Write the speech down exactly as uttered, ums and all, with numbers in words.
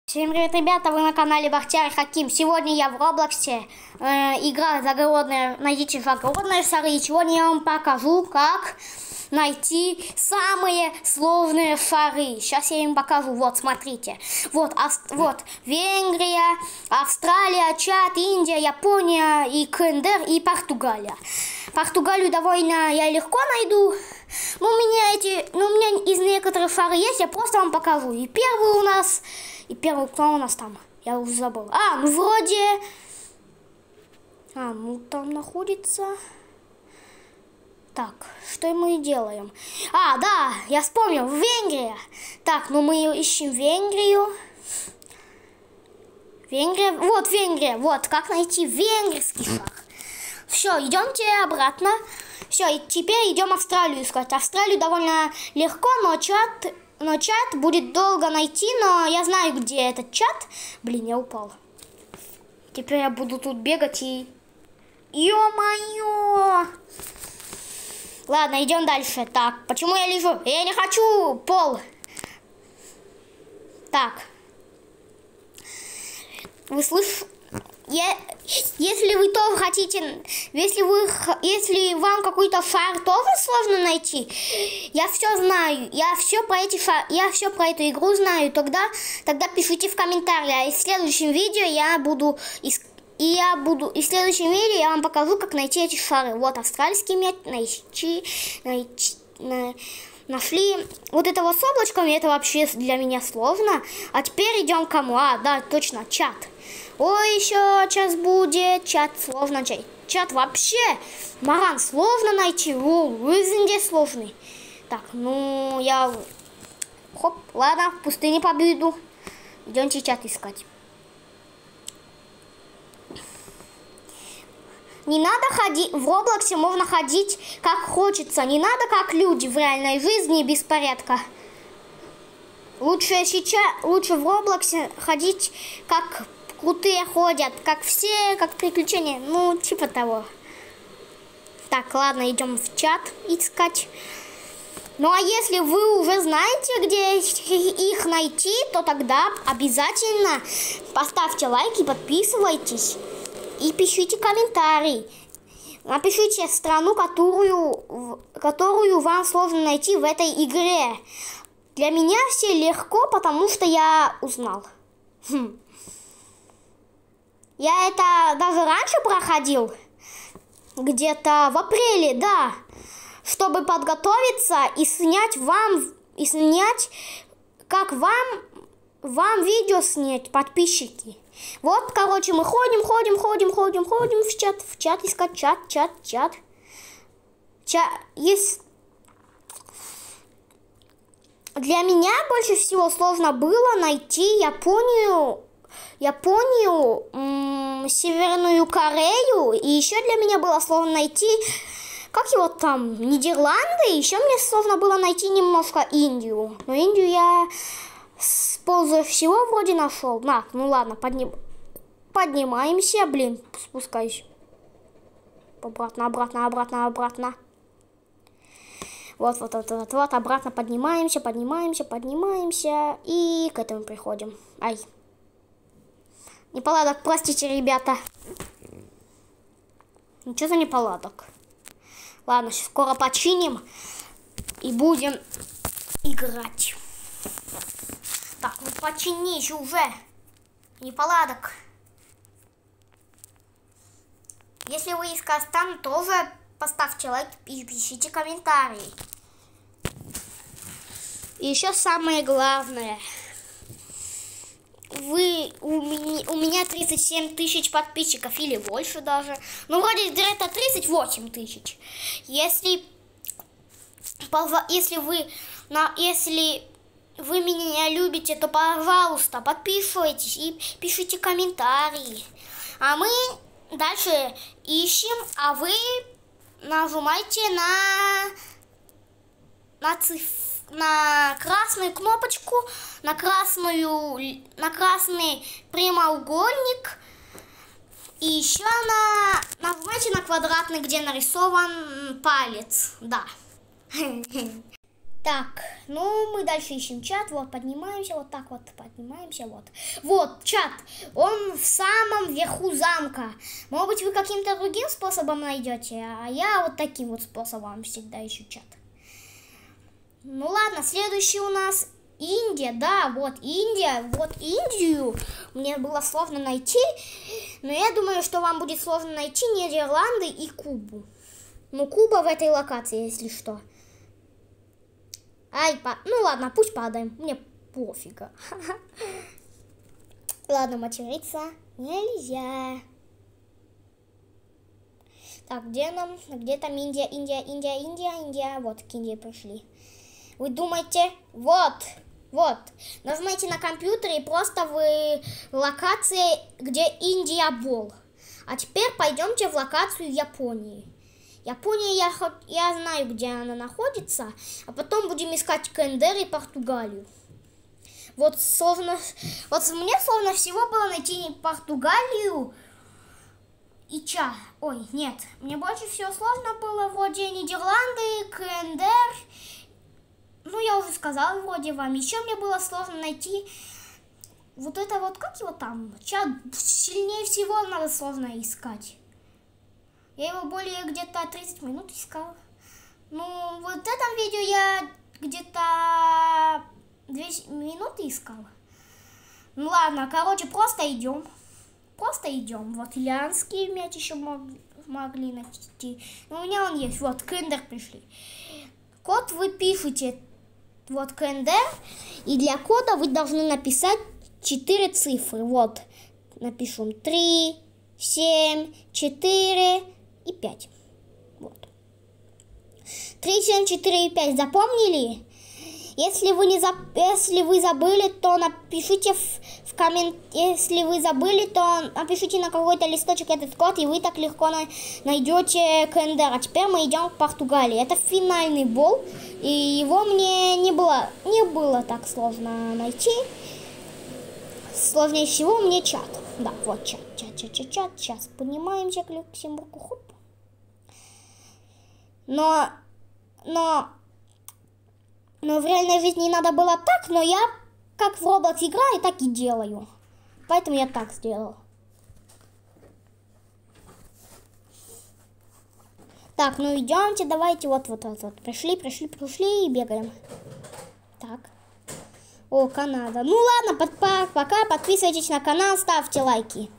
Всем привет, ребята, вы на канале Бахтияр Хаким. Сегодня я в Роблоксе э, играю загородные, найдите загородные шары. И сегодня я вам покажу, как найти самые сложные шары. Сейчас я им покажу, вот, смотрите. Вот, Ав вот Венгрия, Австралия, Чад, Индия, Япония, и КНДР, и Португалия. Португалию довольно я легко найду. Ну, у меня эти, ну, у меня из некоторых шары есть, я просто вам покажу. И первый у нас... И первый, кто у нас там? Я уже забыл. А, ну вроде... А, ну там находится... Так, что мы делаем? А, да, я вспомнил, Венгрия. Так, ну мы ищем Венгрию. Венгрия, вот Венгрия, вот, как найти венгерский шар. Все, идемте обратно. Все, и теперь идем Австралию искать. Австралию довольно легко, но чат... Но чат будет долго найти, но я знаю, где этот чат. Блин, я упал. Теперь я буду тут бегать и... Ё-моё! Ладно, идем дальше. Так, почему я лежу? Я не хочу пол. Так. Вы слышите? Я, если вы тоже хотите, если вы, если вам какой-то шар тоже сложно найти, я все знаю, я все про эти шар, я все про эту игру знаю, тогда, тогда пишите в комментариях, а в следующем видео я буду, и я буду, и в следующем видео я вам покажу, как найти эти шары. Вот австралийский мяч, найти, найти, на, нашли. Вот этого с облачками, это вообще для меня сложно. А теперь идем к кому? А, да, точно, чат. Ой, еще час будет. Чат сложно найти. Чат вообще, Маран, сложно найти. О, везде сложный. Так, ну, я... Хоп, ладно, в пустыне победу. Идемте чат искать. Не надо ходить, в Роблоксе можно ходить как хочется. Не надо как люди в реальной жизни без порядка. Лучше сейчас, лучше в Роблоксе ходить как... Крутые ходят, как все, как приключения, ну, типа того. Так, ладно, идем в чат искать. Ну, а если вы уже знаете, где их найти, то тогда обязательно поставьте лайк и подписывайтесь. И пишите комментарий. Напишите страну, которую, которую вам сложно найти в этой игре. Для меня все легко, потому что я узнал. Хм. Я это даже раньше проходил, где-то в апреле, да, чтобы подготовиться и снять вам, и снять, как вам, вам видео снять, подписчики. Вот, короче, мы ходим, ходим, ходим, ходим, ходим в чат, в чат искать, чат, чат, чат. Ча есть... Для меня больше всего сложно было найти Японию, Японию, Северную Корею, и еще для меня было сложно найти, как его там, Нидерланды, еще мне сложно было найти немножко Индию, но Индию я с пользой всего вроде нашел. На, ну ладно, подним... поднимаемся, блин, спускаюсь, обратно, обратно, обратно, обратно. Вот, вот, вот, вот, вот, обратно поднимаемся, поднимаемся, поднимаемся, и к этому приходим. Ай. Неполадок, простите, ребята. Ничего за неполадок. Ладно, скоро починим и будем играть. Так, ну починись уже. Неполадок. Если вы из Казахстана, тоже поставьте лайк и пишите комментарии. И еще самое главное. Вы, у меня, у меня тридцать семь тысяч подписчиков или больше даже. Ну, вроде где-то тридцать восемь тысяч. Если, если вы, на, если вы меня любите, то, пожалуйста, подписывайтесь и пишите комментарии. А мы дальше ищем, а вы нажимайте на, на цифру. На красную кнопочку, на красную, на красный прямоугольник, и еще на, нажимайте на квадратный, где нарисован палец, да. Так, ну мы дальше ищем чат. Вот, поднимаемся, вот так вот, поднимаемся, вот. Вот, чат, он в самом верху замка. Может быть, вы каким-то другим способом найдете, а я вот таким вот способом всегда ищу чат. Ну ладно, следующий у нас Индия, да, вот Индия, вот Индию мне было сложно найти, но я думаю, что вам будет сложно найти Нидерланды и Кубу. Ну, Куба в этой локации, если что. Ай, па... ну ладно, пусть падаем, мне пофига. Ладно, материться нельзя. Так, где нам? Где там Индия, Индия, Индия, Индия, Индия? Вот, к Индии пришли. Вы думаете, вот, вот, нажимайте на компьютере и просто вы в локации, где Индия был. А теперь пойдемте в локацию Японии. Япония, я, я знаю, где она находится, а потом будем искать КНДР и Португалию. Вот сложно, вот мне сложно всего было найти Португалию и Ча. Ой, нет, мне больше всего сложно было вроде Нидерланды, КНДР. Ну, я уже сказала вроде вам. Еще мне было сложно найти вот это вот, как его там? Чат сильнее всего надо сложно искать. Я его более где-то тридцать минут искала. Ну, вот в этом видео я где-то две минуты искала. Ну ладно, короче, просто идем. Просто идем. Вот ильянский мяч еще мог, могли найти. Но у меня он есть. Вот, КНДР пришли. Код вы пишете. Вот КНДР. И для кода вы должны написать четыре цифры. Вот. Напишем три, семь, четыре и пять. Вот. три, семь, четыре и пять. Запомнили? Если вы, не за... Если вы забыли, то напишите в, в коммент... Если вы забыли, то напишите на какой-то листочек этот код, и вы так легко на... найдете КНДР. А теперь мы идем к Португалии. Это финальный бол, и его мне не было, не было так сложно найти. Сложнее всего мне чат. Да, вот чат, чат, чат, чат, чат. Сейчас поднимаемся к Люксембургу. Хоп. Но... Но... Но в реальной жизни надо было так, но я как в Roblox играю, так и делаю. Поэтому я так сделал. Так, ну идемте, давайте вот, вот, вот, вот. Пришли, пришли, пришли и бегаем. Так. О, Канада. Ну ладно, под, пока, подписывайтесь на канал, ставьте лайки.